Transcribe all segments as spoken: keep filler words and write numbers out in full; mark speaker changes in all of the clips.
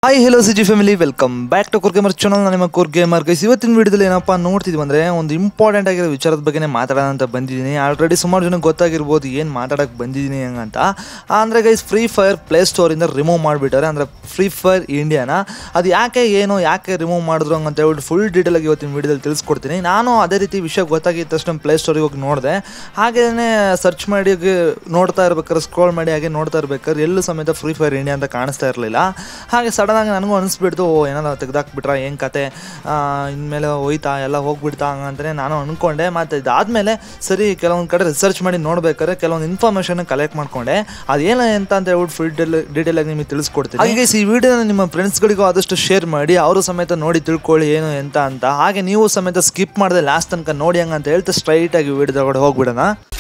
Speaker 1: Hi hello C G family, welcome back to core gamer channel. ನಾನು ನಿಮ್ಮ core gamer guys. ಇವತ್ತಿನ ವಿಡಿಯೋದಲ್ಲಿ ಏನಪ್ಪ ನೋಡ್ತಿದ್ವಿ ಅಂದರೆ ಒಂದು ಇಂಪಾರ್ಟೆಂಟ್ ಆಗಿರೋ ವಿಚಾರದ ಬಗ್ಗೆ ಮಾತಾಡೋಣ ಅಂತ ಬಂದಿದ್ದೀನಿ. ಆಲ್ರೆಡಿ ಸುಮಾರು ಜನ ಗೊತ್ತಾಗಿರ್ಬೋದು ಏನು ಮಾತಾಡೋಕ್ಕೆ ಬಂದಿದ್ದೀನಿ ಹಂಗಂತ. ಅಂದರೆ ಗೈಸ್, ಫ್ರೀ ಫೈರ್ ಪ್ಲೇ ಸ್ಟೋರಿಂದ ರಿಮೂವ್ ಮಾಡಿಬಿಟ್ಟಾರೆ. ಅಂದರೆ ಫ್ರೀ ಫೈರ್ ಇಂಡಿಯಾನ ಅದು ಯಾಕೆ ಏನು ಯಾಕೆ ರಿಮೂವ್ ಮಾಡಿದ್ರು ಹಂಗಂತ ಹೇಳ್ಬಿಟ್ಟು ಫುಲ್ ಡೀಟೇಲಾಗಿ ಇವತ್ತಿನ ವಿಡಿಯೋದಲ್ಲಿ ತಿಳಿಸ್ಕೊಡ್ತೀನಿ. ನಾನು ಅದೇ ರೀತಿ ವಿಷಯ ಗೊತ್ತಾಗಿದ್ದ ತಕ್ಷಣ ಪ್ಲೇ ಸ್ಟೋರಿಗೆ ಹೋಗಿ ನೋಡಿದೆ. ಹಾಗೆಯೇ ಸರ್ಚ್ ಮಾಡಿ ನೋಡ್ತಾ ಇರ್ಬೇಕಾದ್ರೆ, ಸ್ಕ್ರೋಲ್ ಮಾಡಿ ಹಾಗೆ ನೋಡ್ತಾ ಇರ್ಬೇಕಾದ್ರೆ ಎಲ್ಲೂ ಸಮೇತ ಫ್ರೀ ಫೈರ್ ಇಂಡಿಯಾ ಅಂತ ಕಾಣಿಸ್ತಾ ಇರಲಿಲ್ಲ. ಹಾಗೆ ಸಡನ್ನಾಗಿ ನನಗೂ ಅನಿಸ್ಬಿಡ್ತು, ಏನಾದ್ರು ತೆಗ್ದಾಕ್ಬಿಟ್ರಾ ಏನು ಕತೆ, ಇನ್ಮೇಲೆ ಹೋಯ್ತಾ ಎಲ್ಲ ಹೋಗ್ಬಿಡ್ತಾ ಹಂಗಂತಲೇ ನಾನು ಅಂದ್ಕೊಂಡೆ. ಮತ್ತು ಇದಾದಮೇಲೆ ಸರಿ ಕೆಲವೊಂದು ಕಡೆ ರಿಸರ್ಚ್ ಮಾಡಿ ನೋಡ್ಬೇಕಾದ್ರೆ ಕೆಲವೊಂದು ಇನ್ಫಾರ್ಮೇಷನ್ ಕಲೆಕ್ಟ್ ಮಾಡ್ಕೊಂಡೆ. ಅದೇನು ಅಂತ ಅಂತ ಹೇಳ್ಬಿಟ್ಟು ಫುಲ್ ಡೀಟೇಲ್ ಡೀಟೇಲಾಗಿ ನಿಮಗೆ ತಿಳಿಸ್ಕೊಡ್ತೀನಿ. ಹಾಗೆ ಈ ವಿಡಿಯೋನ ನಿಮ್ಮ ಫ್ರೆಂಡ್ಸ್ಗಳಿಗೂ ಆದಷ್ಟು ಶೇರ್ ಮಾಡಿ, ಅವರು ಸಮೇತ ನೋಡಿ ತಿಳ್ಕೊಳ್ಳಿ ಏನು ಎಂತ ಅಂತ. ಹಾಗೆ ನೀವು ಸಮೇತ ಸ್ಕಿಪ್ ಮಾಡಿದೆ ಲಾಸ್ಟ್ ತನಕ ನೋಡಿ ಹಂಗಂತ ಹೇಳ್ತಾ ಸ್ಟ್ರೈಟಾಗಿ ವಿಡಿಯೋದೊಳಗಡೆ ಹೋಗ್ಬಿಡೋಣ.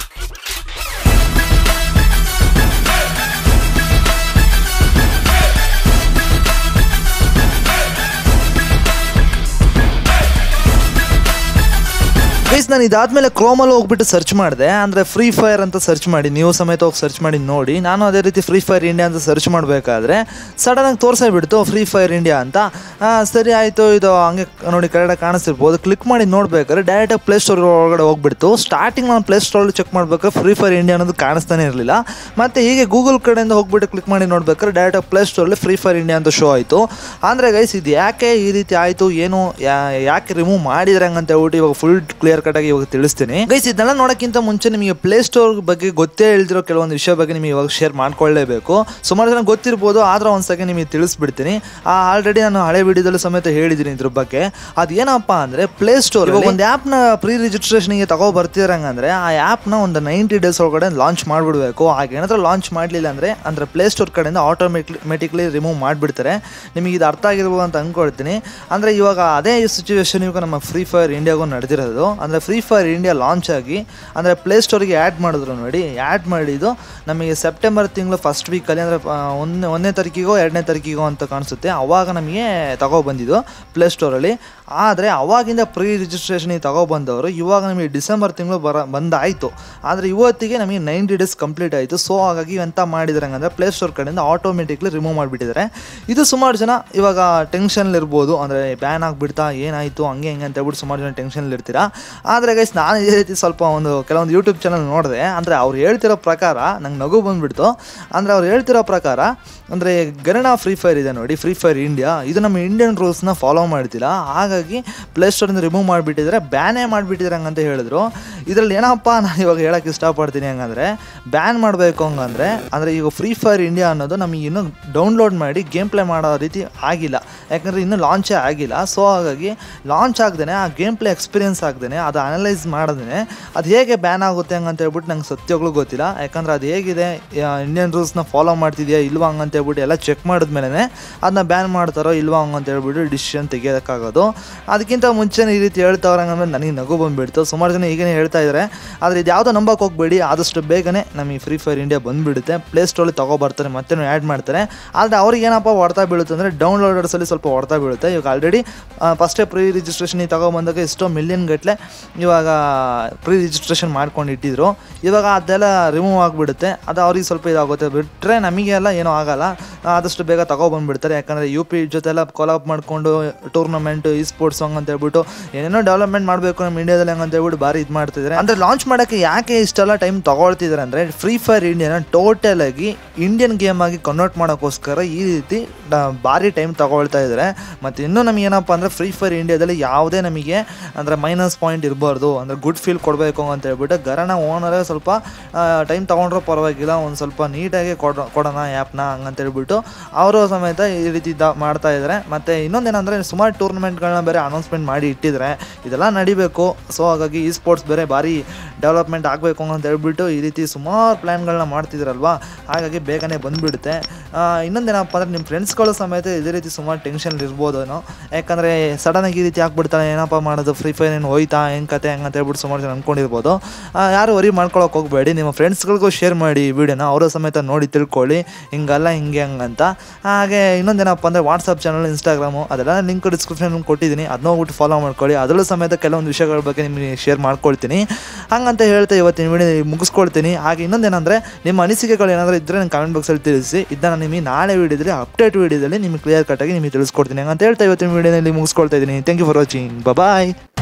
Speaker 1: ಗೈಸ್, ನಾನು ಇದಾದ್ಮೇಲೆ ಕ್ರೋಮಲ್ಲಿ ಹೋಗ್ಬಿಟ್ಟು ಸರ್ಚ್ ಮಾಡಿದೆ. ಅಂದರೆ ಫ್ರೀ ಫೈರ್ ಅಂತ ಸರ್ಚ್ ಮಾಡಿ, ನೀವು ಸಮೇತ ಹೋಗಿ ಸರ್ಚ್ ಮಾಡಿ ನೋಡಿ. ನಾನು ಅದೇ ರೀತಿ ಫ್ರೀ ಫೈರ್ ಇಂಡಿಯಾ ಅಂತ ಸರ್ಚ್ ಮಾಡಬೇಕಾದ್ರೆ ಸಡನ್ನಾಗಿ ತೋರಿಸೇ ಬಿಡ್ತು ಫ್ರೀ ಫೈರ್ ಇಂಡಿಯಾ ಅಂತ. ಸರಿ ಆಯಿತು, ಇದು ಹಂಗೆ ನೋಡಿ ಕರೆಕ್ಟಾಗಿ ಕಾಣಿಸ್ತಿರ್ಬೋದು. ಕ್ಲಿಕ್ ಮಾಡಿ ನೋಡ್ಬೇಕಾದ್ರೆ ಡೈರೆಕ್ಟಾಗಿ ಪ್ಲೇ ಸ್ಟೋರ್ ಒಳಗಡೆ ಹೋಗ್ಬಿಡ್ತು. ಸ್ಟಾರ್ಟಿಂಗ್ ನಾನು ಪ್ಲೇ ಸ್ಟೋರಲ್ಲಿ ಚೆಕ್ ಮಾಡ್ಬೇಕಾದ್ರೆ ಫ್ರೀ ಫೈರ್ ಇಂಡಿಯಾ ಅನ್ನೋದು ಕಾಣಿಸ್ತಾನೆ ಇರಲಿಲ್ಲ. ಮತ್ತು ಹೀಗೆ ಗೂಗಲ್ ಕಡೆಯಿಂದ ಹೋಗ್ಬಿಟ್ಟು ಕ್ಲಿಕ್ ಮಾಡಿ ನೋಡ್ಬೇಕಾದ್ರೆ ಡೈರೆಕ್ಟಾಗಿ ಪ್ಲೇ ಸ್ಟೋರಲ್ಲಿ ಫ್ರೀ ಫೈರ್ ಇಂಡಿಯಾ ಅಂತ ಶೋ ಆಯಿತು. ಅಂದರೆ ಗೈಸ್, ಇದು ಯಾಕೆ ಈ ರೀತಿ ಆಯಿತು, ಏನು ಯಾಕೆ ರಿಮೂವ್ ಮಾಡಿದ್ರೆ ಹಂಗಂತ ಹೇಳ್ಬಿಟ್ಟು ಇವಾಗ ಫುಲ್ ಕ್ಲಿಯರ್ ಕಟ್ಟಾಗಿ ಇವಾಗ ತಿಳಿಸ್ತೀನಿ. ಗೈಸ್, ಇದನ್ನೆಲ್ಲ ನೋಡೋಕ್ಕಿಂತ ಮುಂಚೆ ನಿಮಗೆ ಪ್ಲೇ ಸ್ಟೋರ್ ಬಗ್ಗೆ ಗೊತ್ತೇ ಹೇಳ್ದಿರೋ ಕೆಲವೊಂದು ವಿಷಯ ಬಗ್ಗೆ ನಿಮಗೆ ಇವಾಗ ಶೇರ್ ಮಾಡ್ಕೊಳ್ಳೇಬೇಕು. ಸುಮಾರು ಜನ ಗೊತ್ತಿರ್ಬೋದು, ಆದ್ರೆ ಒಂದು ಸೆಕೆಂಡ್ ನಿಮಗೆ ತಿಳಿಸ್ಬಿಡ್ತೀನಿ. ಆಲ್ರೆಡಿ ನಾನು ಹಳೆ ವಿಡಿಯೋದಲ್ಲೂ ಸಮೇತ ಹೇಳಿದ್ದೀನಿ ಇದ್ರ ಬಗ್ಗೆ. ಅದೇನಪ್ಪ ಅಂದರೆ, ಪ್ಲೇ ಸ್ಟೋರ್ ಒಂದು ಆ್ಯಪ್ನ ಪ್ರೀ ರಿಜಿಸ್ಟ್ರೇಷನ್ಗೆ ತಗೋ ಬರ್ತಿರಂಗಂದ್ರೆ ಆ ಆ್ಯಪ್ನ ಒಂದು ನೈಂಟಿ ಡೇಸ್ ಒಳಗಡೆ ಲಾಂಚ್ ಮಾಡಿಬಿಡ್ಬೇಕು. ಹಾಗೆ ಏನಾದರೂ ಲಾಂಚ್ ಮಾಡಲಿಲ್ಲ ಅಂದರೆ ಅಂದರೆ ಪ್ಲೇ ಸ್ಟೋರ್ ಕಡೆಯಿಂದ ಆಟೋಮೆಟಿಕ್ಲಿ ರಿಮೂವ್ ಮಾಡಿಬಿಡ್ತಾರೆ. ನಿಮಗೆ ಇದು ಅರ್ಥ ಆಗಿರ್ಬೋದು ಅಂತ ಅಂದ್ಕೊಳ್ತೀನಿ. ಅಂದರೆ ಇವಾಗ ಅದೇ ಸಿಚುವೇಶನ್ ಇವಾಗ ನಮ್ಮ ಫ್ರೀ ಫೈರ್ ಇಂಡಿಯಾಗೂ ನಡೆದಿರೋದು. ಅಂದರೆ ಫ್ರೀ ಫೈರ್ ಇಂಡಿಯಾ ಲಾಂಚ್ ಆಗಿ ಅಂದರೆ ಪ್ಲೇ ಸ್ಟೋರಿಗೆ ಆ್ಯಡ್ ಮಾಡಿದ್ರು ನೋಡಿ. ಆ್ಯಡ್ ಮಾಡಿದ್ದು ನಮಗೆ ಸೆಪ್ಟೆಂಬರ್ ತಿಂಗಳು ಫಸ್ಟ್ ವೀಕಲ್ಲಿ, ಅಂದರೆ ಒಂದನೇ ಒಂದನೇ ತಾರೀಕಿಗೋ ಎರಡನೇ ತಾರೀಕಿಗೋ ಅಂತ ಕಾಣಿಸುತ್ತೆ, ಅವಾಗ ನಮಗೆ ತಗೊಬಂದಿದ್ದು ಪ್ಲೇ ಸ್ಟೋರಲ್ಲಿ. ಆದರೆ ಅವಾಗಿಂದ ಪ್ರೀ ರಿಜಿಸ್ಟ್ರೇಷನಿಗೆ ತಗೊಬಂದವರು ಇವಾಗ ನಮಗೆ ಡಿಸೆಂಬರ್ ತಿಂಗಳು ಬರ ಬಂದಾಯಿತು. ಆದರೆ ಇವತ್ತಿಗೆ ನಮಗೆ ನೈಂಟಿ ಡೇಸ್ ಕಂಪ್ಲೀಟ್ ಆಯಿತು. ಸೊ ಹಾಗಾಗಿ ಎಂತ ಮಾಡಿದ್ದಾರೆ ಅಂದರೆ ಪ್ಲೇ ಸ್ಟೋರ್ ಕಡೆಯಿಂದ ಆಟೋಮೆಟಿಕ್ಲಿ ರಿಮೂವ್ ಮಾಡಿಬಿಟ್ಟಿದ್ದಾರೆ. ಇದು ಸುಮಾರು ಜನ ಇವಾಗ ಟೆನ್ಷನ್ಲಿರ್ಬೋದು. ಅಂದರೆ ಬ್ಯಾನ್ ಆಗಿಬಿಡ್ತಾ, ಏನಾಯಿತು ಹಂಗೆ ಹಿಂಗೆ ಅಂತ ಹೇಳ್ಬಿಟ್ಟು ಸುಮಾರು ಜನ ಟೆನ್ಷನ್ಲಿರ್ತೀರ. ಆದರೆ ಗೈಸ್, ನಾನು ಇದೇ ರೀತಿ ಸ್ವಲ್ಪ ಒಂದು ಕೆಲವೊಂದು ಯೂಟ್ಯೂಬ್ ಚಾನಲ್ ನೋಡಿದೆ. ಅಂದರೆ ಅವ್ರು ಹೇಳ್ತಿರೋ ಪ್ರಕಾರ ನಂಗೆ ನಗು ಬಂದುಬಿಡ್ತು. ಅಂದರೆ ಅವ್ರು ಹೇಳ್ತಿರೋ ಪ್ರಕಾರ ಅಂದರೆ ಗರಣ ಫ್ರೀ ಫೈರ್ ಇದೆ ನೋಡಿ, ಫ್ರೀ ಫೈರ್ ಇಂಡಿಯಾ, ಇದು ನಮ್ಮ ಇಂಡಿಯನ್ ರೂಲ್ಸ್ನ ಫಾಲೋ ಮಾಡ್ತಿಲ್ಲ. ಹಾಗಾಗಿ ಪ್ಲೇ ಸ್ಟೋರಿಂದ ರಿಮೂವ್ ಮಾಡಿಬಿಟ್ಟಿದ್ದಾರೆ, ಬ್ಯಾನೇ ಮಾಡಿಬಿಟ್ಟಿದ್ದಾರೆ ಹಂಗಂತ ಹೇಳಿದ್ರು. ಇದರಲ್ಲಿ ಏನಪ್ಪ ನಾನು ಇವಾಗ ಹೇಳೋಕ್ಕೆ ಇಷ್ಟಪಡ್ತೀನಿ ಹಂಗಂದರೆ, ಬ್ಯಾನ್ ಮಾಡಬೇಕು ಹಂಗಂದರೆ ಅಂದರೆ ಈಗ ಫ್ರೀ ಫೈರ್ ಇಂಡಿಯಾ ಅನ್ನೋದು ನಮಗೆ ಇನ್ನೂ ಡೌನ್ಲೋಡ್ ಮಾಡಿ ಗೇಮ್ ಪ್ಲೇ ಮಾಡೋ ರೀತಿ ಆಗಿಲ್ಲ. ಯಾಕಂದರೆ ಇನ್ನೂ ಲಾಂಚೇ ಆಗಿಲ್ಲ. ಸೊ ಹಾಗಾಗಿ ಲಾಂಚ್ ಆಗ್ದೇ ಆ ಗೇಮ್ ಪ್ಲೇ ಎಕ್ಸ್ಪೀರಿಯನ್ಸ್ ಆಗ್ದೇ ಅದು ಅನಲೈಸ್ ಮಾಡಿದ್ರೆ ಅದು ಹೇಗೆ ಬ್ಯಾನ್ ಆಗುತ್ತೆ ಹಂಗಂತ ಹೇಳ್ಬಿಟ್ಟು ನಂಗೆ ಸತ್ಯಗಳು ಗೊತ್ತಿಲ್ಲ. ಯಾಕಂದರೆ ಅದು ಹೇಗಿದೆ, ಇಂಡಿಯನ್ ರೂಲ್ಸ್ನ ಫಾಲೋ ಮಾಡ್ತಿದೆಯಾ ಇಲ್ವಾ ಹಂಗಂತ ಹೇಳ್ಬಿಟ್ಟು ಎಲ್ಲ ಚೆಕ್ ಮಾಡಿದ್ಮೇಲೆ ಅದನ್ನ ಬ್ಯಾನ್ ಮಾಡ್ತಾರೋ ಇಲ್ವಾ ಹಂಗಂತ ಹೇಳ್ಬಿಟ್ಟು ಡಿಸಿಷನ್ ತೆಗಿಯೋಕ್ಕಾಗೋದು. ಅದಕ್ಕಿಂತ ಮುಂಚೆ ಈ ರೀತಿ ಹೇಳ್ತಾವ್ರೆ ಹಂಗಂದ್ರೆ ನನಗೆ ನಗು ಬಂದುಬಿಡ್ತು. ಸುಮಾರು ಜನ ಈಗೇ ಹೇಳ್ತಾ ಇದ್ದಾರೆ. ಆದರೆ ಇದು ಯಾವುದೋ ನಂಬಕ್ಕೆ ಹೋಗಬೇಡಿ, ಆದಷ್ಟು ಬೇಗನೆ ನಮಗೆ ಫ್ರೀ ಫೈರ್ ಇಂಡಿಯಾ ಬಂದುಬಿಡುತ್ತೆ. ಪ್ಲೇ ಸ್ಟೋರಲ್ಲಿ ತೊಗೊಬರ್ತಾರೆ, ಮತ್ತೆ ಆ್ಯಡ್ ಮಾಡ್ತಾರೆ. ಆದರೆ ಅವ್ರಿಗೆ ಏನಪ್ಪ ಹೊಡ್ತಾ ಬೀಳುತ್ತೆ ಅಂದರೆ ಡೌನ್ಲೋಡರ್ಸಲ್ಲಿ ಸ್ವಲ್ಪ ಹೊಡ್ತಾ ಬೀಳುತ್ತೆ. ಇವಾಗ ಆಲ್ರೆಡಿ ಫಸ್ಟೇ ಪ್ರೀ ರಿಜಿಸ್ಟ್ರೇಷನಿಗೆ ತೊಗೊಬಂದಾಗ ಎಷ್ಟೋ ಮಿಲಿಯನ್ ಗಟ್ಟಲೆ ಇವಾಗ ಪ್ರೀ ರಿಜಿಸ್ಟ್ರೇಷನ್ ಮಾಡ್ಕೊಂಡು ಇಟ್ಟಿದ್ರು. ಇವಾಗ ಅದೆಲ್ಲ ರಿಮೂವ್ ಆಗಿಬಿಡುತ್ತೆ. ಅದು ಅವ್ರಿಗೆ ಸ್ವಲ್ಪ ಇದಾಗುತ್ತೆ. ಬಿಟ್ಟರೆ ನಮಗೆಲ್ಲ ಏನೂ ಆಗೋಲ್ಲ, ಆದಷ್ಟು ಬೇಗ ತೊಗೊಬಂದುಬಿಡ್ತಾರೆ. ಯಾಕಂದರೆ ಯು ಪಿ ಜೊತೆಲ್ಲ ಕೊಲಾಬ್ ಮಾಡಿಕೊಂಡು ಟೂರ್ನಮೆಂಟು ಈ ಸ್ಪೋರ್ಟ್ಸ್ ಹಂಗೆ ಅಂತ ಹೇಳ್ಬಿಟ್ಟು ಏನೇನೋ ಡೆವಲಪ್ಮೆಂಟ್ ಮಾಡಬೇಕು ನಮ್ಮ ಇಂಡಿಯಾದಲ್ಲಿ ಹಂಗಂತ ಹೇಳ್ಬಿಟ್ಟು ಭಾರಿ ಇದು ಮಾಡ್ತಿದ್ದಾರೆ. ಅಂದರೆ ಲಾಂಚ್ ಮಾಡೋಕ್ಕೆ ಯಾಕೆ ಇಷ್ಟೆಲ್ಲ ಟೈಮ್ ತೊಗೊಳ್ತಿದ್ದಾರೆ ಅಂದರೆ, ಫ್ರೀ ಫೈರ್ ಇಂಡಿಯಾನ ಟೋಟಲ್ ಆಗಿ ಇಂಡಿಯನ್ ಗೇಮ್ ಆಗಿ ಕನ್ವರ್ಟ್ ಮಾಡೋಕ್ಕೋಸ್ಕರ ಈ ರೀತಿ ಭಾರಿ ಟೈಮ್ ತೊಗೊಳ್ತಾ ಇದ್ದಾರೆ. ಮತ್ತು ಇನ್ನೂ ನಮಗೆ ಏನಪ್ಪ ಅಂದರೆ ಫ್ರೀ ಫೈರ್ ಇಂಡಿಯಾದಲ್ಲಿ ಯಾವುದೇ ನಮಗೆ ಅಂದರೆ ಮೈನಸ್ ಪಾಯಿಂಟ್ ಇರಬಾರ್ದು, ಅಂದರೆ ಗುಡ್ ಫೀಲ್ ಕೊಡಬೇಕು ಅಂತ ಹೇಳ್ಬಿಟ್ಟು ಗರಣ ಓನರೇ ಸ್ವಲ್ಪ ಟೈಮ್ ತೊಗೊಂಡ್ರೂ ಪರವಾಗಿಲ್ಲ, ಒಂದು ಸ್ವಲ್ಪ ನೀಟಾಗಿ ಕೊಡ ಕೊಡೋಣ ಆ್ಯಪ್ನ ಹಂಗಂತ ಹೇಳ್ಬಿಟ್ಟು ಅವರು ಸಮೇತ ಈ ರೀತಿ ದ ಮಾಡ್ತಾ ಇದ್ದಾರೆ. ಮತ್ತು ಇನ್ನೊಂದೇನೆಂದರೆ ಸುಮಾರು ಟೂರ್ನಮೆಂಟ್ಗಳನ್ನ ಬೇರೆ ಅನೌನ್ಸ್ಮೆಂಟ್ ಮಾಡಿ ಇಟ್ಟಿದ್ದಾರೆ. ಇದೆಲ್ಲ ನಡಿಬೇಕು. ಸೊ ಹಾಗಾಗಿ ಈ ಸ್ಪೋರ್ಟ್ಸ್ ಬೇರೆ ಭಾರಿ ಡೆವಲಪ್ಮೆಂಟ್ ಆಗಬೇಕು ಅಂತ ಹೇಳ್ಬಿಟ್ಟು ಈ ರೀತಿ ಸುಮಾರು ಪ್ಲ್ಯಾನ್ಗಳನ್ನ ಮಾಡ್ತಿದ್ರಲ್ವ. ಹಾಗಾಗಿ ಬೇಗನೆ ಬಂದುಬಿಡುತ್ತೆ. ಇನ್ನೊಂದೇನಪ್ಪ ಅಂದರೆ ನಿಮ್ಮ ಫ್ರೆಂಡ್ಸ್ಗಳು ಸಮೇತ ಇದೇ ರೀತಿ ಸುಮಾರು ಟೆನ್ಷನ್ ಇರ್ಬೋದು ಏನೋ. ಯಾಕಂದರೆ ಸಡನ್ನಾಗಿ ಈ ರೀತಿ ಆಗ್ಬಿಡ್ತಾನೆ, ಏನಪ್ಪ ಮಾಡೋದು, ಫ್ರೀ ಫೈರ್ ಏನು ಹೋಯ್ತಾ ಏನು ಕತೆ ಹಂಗಂತ ಹೇಳ್ಬಿಟ್ಟು ಸುಮಾರು ಜನ ಅಂದ್ಕೊಂಡಿರ್ಬೋದು. ಯಾರು ವರಿ ಮಾಡ್ಕೊಳಕ್ಕೆ ಹೋಗಬೇಡಿ. ನಿಮ್ಮ ಫ್ರೆಂಡ್ಸ್ಗಳಿಗೂ ಶೇರ್ ಮಾಡಿ ಈ ವಿಡಿಯೋನ, ಅವರ ಸಮೇತ ನೋಡಿ ತಿಳ್ಕೊಳ್ಳಿ. ಹಿಂಗಲ್ಲ ಹಿಂಗೆ ಹಿಂಗೆ ಹಂಗಂತ. ಹಾಗೆ ಇನ್ನೊಂದೇನಪ್ಪ ಅಂದರೆ ವಾಟ್ಸಪ್ ಚಾನಲ್, ಇನ್ಸ್ಟಾಗ್ರಾಮು ಅದೆಲ್ಲ ಲಿಂಕ್ ಡಿಸ್ಕ್ರಿಪ್ಷನ್ ಕೊಟ್ಟಿದ್ದೀನಿ, ಅದನ್ನ ಹೋಗ್ಬಿಟ್ಟು ಫಾಲೋ ಮಾಡ್ಕೊಳ್ಳಿ. ಅದರಲ್ಲೂ ಸಮೇತ ಕೆಲವೊಂದು ವಿಷಯಗಳ ಬಗ್ಗೆ ನಿಮಗೆ ಶೇರ್ ಮಾಡ್ಕೊಳ್ತೀನಿ. ಹಂಗಂತ ಹೇಳ್ತಾ ಇವತ್ತಿನ ವಿಡಿಯೋ ಮುಗಿಸ್ಕೊಳ್ತೀನಿ. ಹಾಗೆ ಇನ್ನೊಂದೇನೆಂದರೆ ನಿಮ್ಮ ಅನಿಸಿಕೆಗಳು ಏನಾದರೂ ಇದ್ದರೆ ನನ್ನ ಕಾಮೆಂಟ್ ಬಾಕ್ಸಲ್ಲಿ ತಿಳಿಸಿ. ಇದನ್ನು ನಿಮಗೆ ನಾಳೆ ವೀಡಿಯೋದಲ್ಲಿ ಅಪ್ಡೇಟ್ ವೀಡಿಯೋದಲ್ಲಿ ನಿಮಗೆ ಕ್ಲಿಯರ್ ಕಟ್ಟಾಗಿ ನಿಮಗೆ ತಿಳಿಸ್ಕೊಡ್ತೀನಿ. ಹಂಗಂತ ಹೇಳ್ತಾ ಇವತ್ತಿನ ವೀಡಿಯೋದಲ್ಲಿ ಮುಗಿಸ್ಕೊಳ್ತಾ ಇದ್ದೀನಿ. Thank you for watching. Bye.